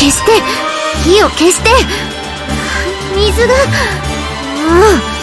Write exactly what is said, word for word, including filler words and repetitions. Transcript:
消して、火を消して。水が、うん。